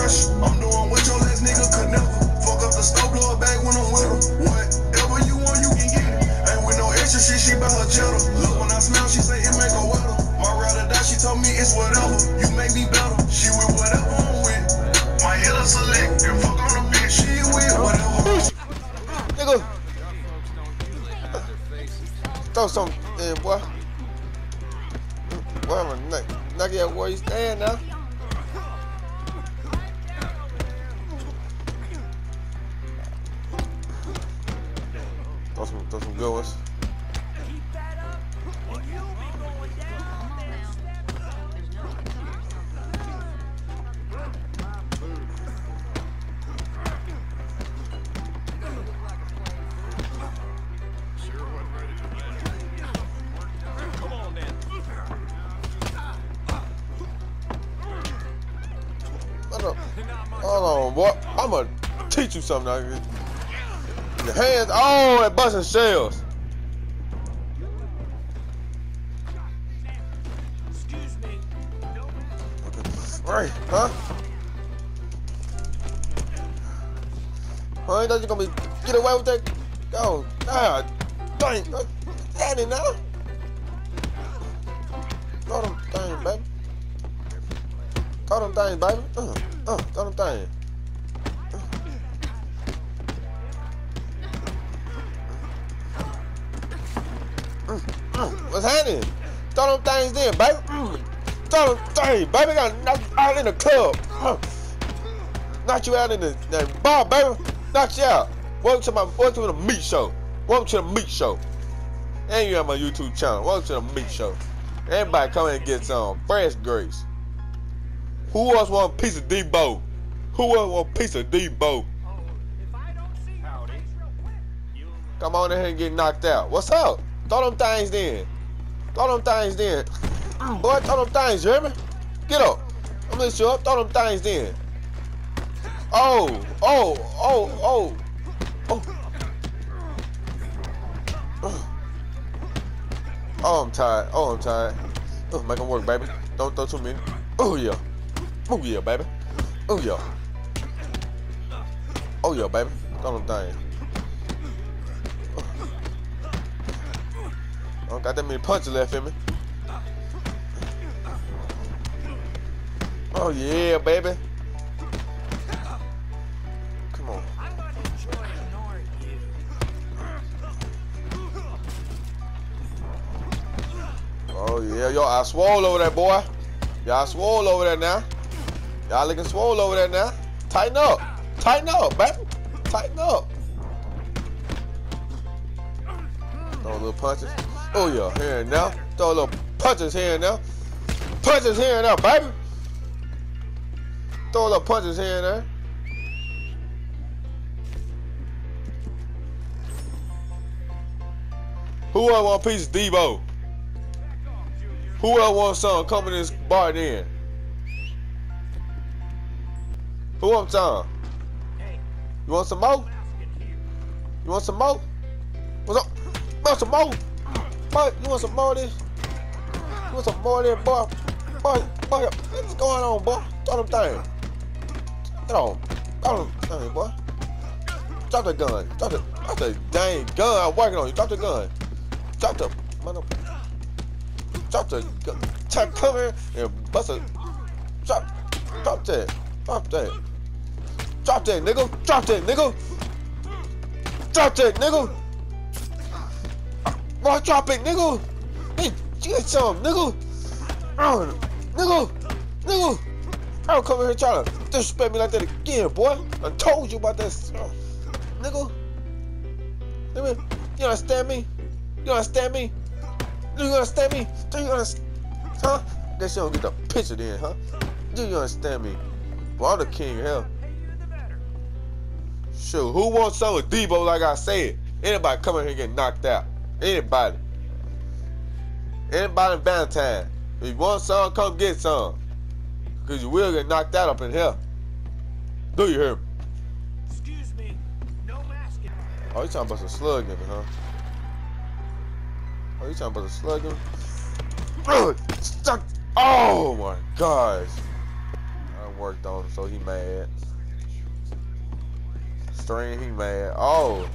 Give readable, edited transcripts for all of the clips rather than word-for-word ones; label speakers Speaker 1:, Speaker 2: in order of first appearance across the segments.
Speaker 1: pressure. I'm doing what your last nigga could never. Fuck up the stove, blow it back when I'm with her. Whatever you want, you can get it. Ain't with no extra shit, she bout her cheddar. Look, when I smell, she say it make her wetter. My ride or die, she told me it's whatever. You make me better. She with whatever I'm with. My hitter select and fuck on the bitch. She with whatever.
Speaker 2: Nigga. Throw some in, boy. Boy, I'm a nugget at where you stand now. Throw some good ones. Hold on, boy. I'm gonna teach you something now. Your hands, oh, and busting shells.
Speaker 3: Excuse me.
Speaker 2: Right, huh? Huh? You thought you gonna get away with that? Oh, God, dang, that it now. Throw them things, baby. Throw them things, baby. Throw them things. What's happening? Throw them things in, baby. Throw them things, baby. Got knock you out in the club. Knock you out in the bar, baby. Knock you out. Welcome to the meat show. Welcome to the meat show. And you have my YouTube channel. Welcome to the meat show. Everybody come in and get some fresh grapes. Who else want a piece of Debo? Who else want a piece of Debo? Come on in here and get knocked out. What's up? Throw them things in. Throw them things in. Boy, throw them things, you hear me? Get up. I'm gonna show up. Throw them things in. Oh, I'm tired. I'm tired. Make them work, baby. Don't throw too many. Oh, yeah. Oh, yeah, baby. Oh, yeah. Oh, yeah, baby. Throw them things. I don't got that many punches left in me. Oh, yeah, baby. Come on. Oh, yeah. Y'all swole over there, boy. Y'all swole over there now. Y'all looking swole over there now. Tighten up. Tighten up, baby. Tighten up. Throw little punches. Oh, yeah. Here and now. Throw little punches here and now. Punches here and now, baby. Throw little punches here and there. Who else want a piece of Debo? Who else wants some? Come in this bar then. Who wants some? You want some more? You want some more? What's up? You want some more? Boy, you want some more of this? You want some more of this, boy? Boy, what's going on, boy? Throw them things. Get on. Throw them things, boy. Drop the gun. Drop the dang gun. I'm working on you. Drop the gun. Drop the mother. Drop the gun. Come here and bust a. Drop that. Drop that. Drop that, nigga. Drop that, nigga. Drop that, nigga. Boy, drop it, nigga. Hey, get some, nigga. Nigga. I don't come in here trying to disrespect me like that again, boy. I told you about that. Nigga. You understand me? You understand me? Do you understand me? Do you understand? Huh? Guess you don't get the picture then, huh? Do you understand me? Well, I'm the king of hell. Shoot, who wants some of Debo like I said? Anybody come in here and get knocked out. Anybody. Anybody in Valentine. If you want some, come get some. Because you will get knocked out up in here. Do you hear me?
Speaker 3: Excuse me. No masking.
Speaker 2: Oh, you talking about some slug in me, huh? Oh, you talking about some slug in me? Oh my gosh. ain't worked on him, so he mad. Stream, he mad. Oh.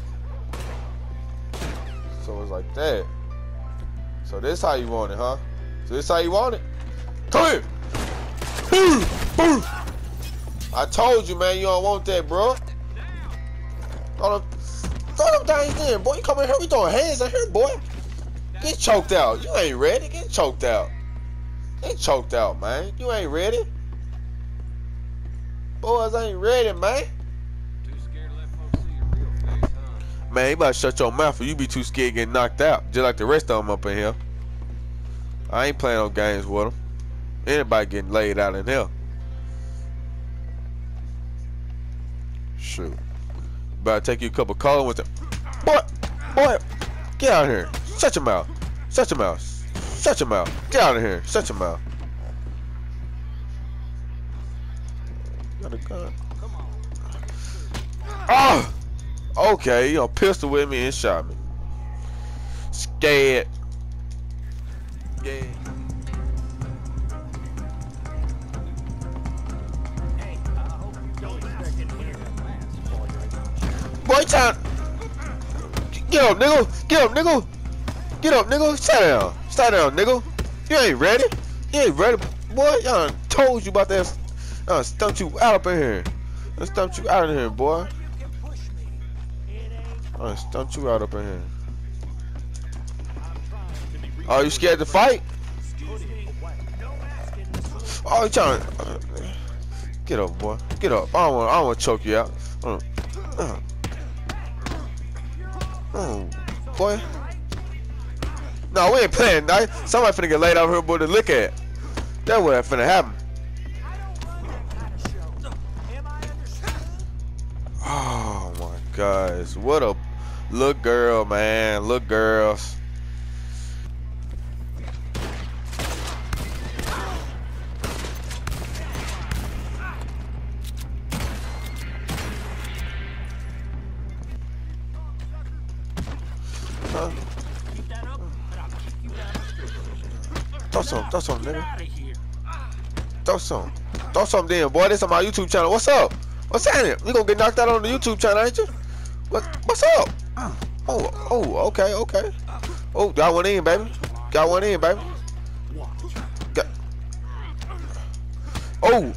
Speaker 2: So it's like that. So this how you want it, huh? So this how you want it? Come here. I told you, man, you don't want that, bro. Throw them things in, boy. You come in here, we throwing hands in here, boy. Get choked out. You ain't ready. Get choked out. Get choked out, man. You ain't ready. Boys ain't ready, man.
Speaker 4: Too scared to let folks see your real face, huh?
Speaker 2: Man, you better shut your mouth or you be too scared getting knocked out. Just like the rest of them up in here. I ain't playing no games with them. Anybody getting laid out in here. Shoot. Better take you a couple calls with them. Boy, get out of here. Shut your mouth. Shut your mouth. Shut your mouth. Get out of here. Shut your mouth. Got a gun.
Speaker 4: Come on.
Speaker 2: Oh! Okay, you know, pistol with me and shot me. Scared. Yeah.
Speaker 3: Hey, I hope you don't expect it here.
Speaker 2: Boy, time. Get up, nigga. Get up, nigga. Get up, nigga. Sit down. Sit down, nigga. You ain't ready. You ain't ready. Boy, y'all done told you about that. I stumped you out up in here. I stumped you out of here, boy.
Speaker 3: You can push me. It ain't.
Speaker 2: I stumped you out up in here.
Speaker 3: I'm trying to be.
Speaker 2: Oh, you scared to fight?
Speaker 3: Excuse me. No asking.
Speaker 2: Oh, you trying to... Get up, boy. Get up. I don't want to choke you out. Boy. No, we ain't playing, night. Somebody finna get laid out here, boy, to look at. That's what finna happen.
Speaker 3: I don't run that kind of show. Am I understood?
Speaker 2: Oh my gosh, what a look girl, man. Look girls.
Speaker 3: Keep that up, but I'll kick you out.
Speaker 2: Throw some,
Speaker 3: Get
Speaker 2: nigga.
Speaker 3: out of here.
Speaker 2: Throw some then, boy. This on my YouTube channel. What's up? What's happening? You gonna get knocked out on the YouTube channel, ain't you? What's up? Oh, okay. Oh, got one in, baby. Got one in, baby. Got. Oh,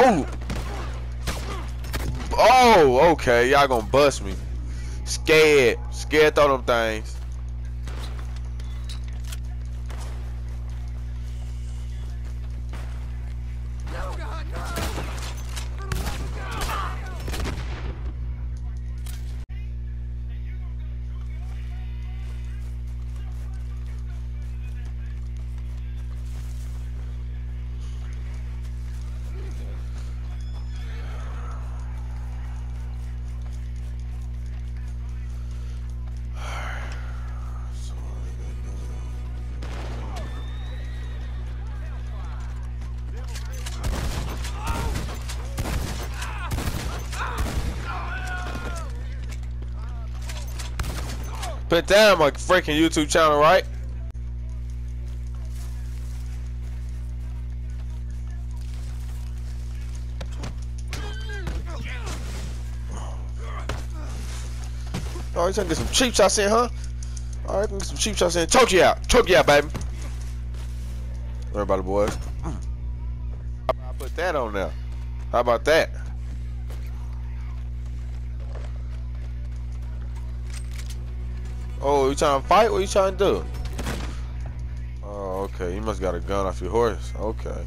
Speaker 2: okay. Y'all gonna bust me. Scared, throw them things. Put that on my freaking YouTube channel, right? Oh, you trying to get some cheap shots in, huh? Alright, get some cheap shots in. Choke you out, baby. Everybody, boys. I put that on there. How about that? Oh, you trying to fight? What you trying to do? Oh, okay. You must got a gun off your horse. Okay.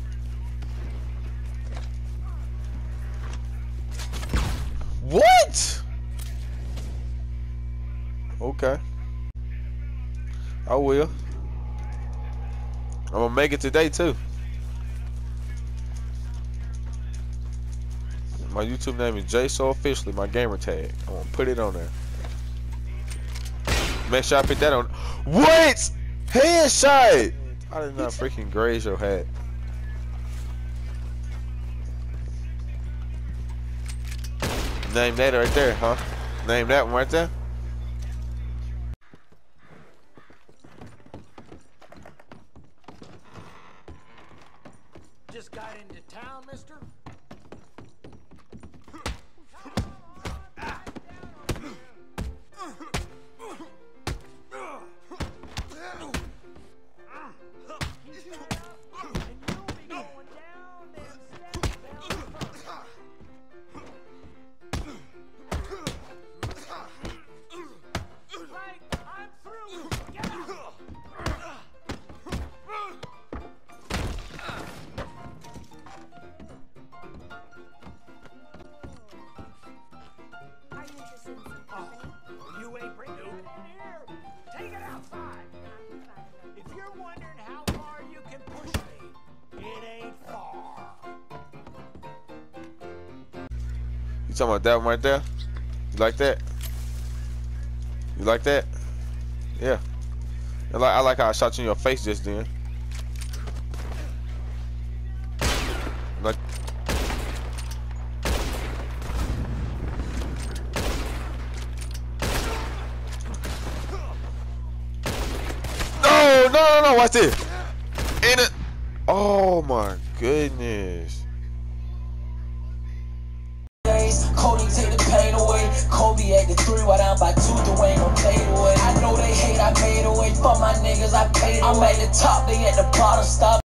Speaker 2: What? Okay. I will. I'm gonna make it today too. My YouTube name is JSO Officially, my gamer tag. I'm gonna put it on there. Make sure I put that on. What? Headshot! I did not freaking graze your head. Name that right there, huh? Name that one right there.
Speaker 3: Just got into town, mister?
Speaker 2: talking about that one right there? You like that? You like that? Yeah. I like how I shot you in your face just then. Like. No, watch this. In it. Oh my goodness.
Speaker 5: Cody take the pain away. Kobe at the 3 while down by 2. Dwayne gon' play it away. I know they hate, I made away. For my niggas, I paid away. I'm at the top, they at the bottom. Stop.